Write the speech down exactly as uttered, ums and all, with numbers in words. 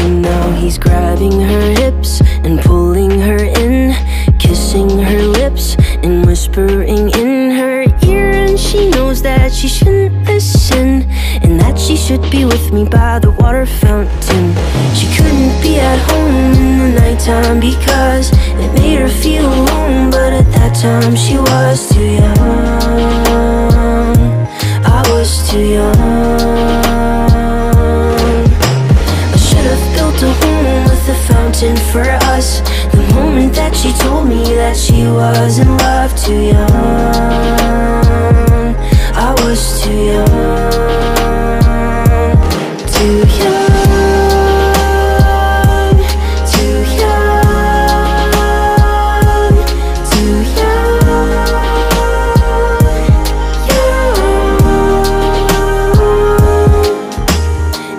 And now he's grabbing her hips and pulling her in, kissing her lips and whispering in her ear. And she knows that she shouldn't listen, and that she should be with me by the water fountain. She couldn't be at home in the nighttime because it made her feel alone, but at that time she was too young. I was too young. I should have built a home with a fountain for us the moment that she told me that she was in love. Too young. I was too young. Too young.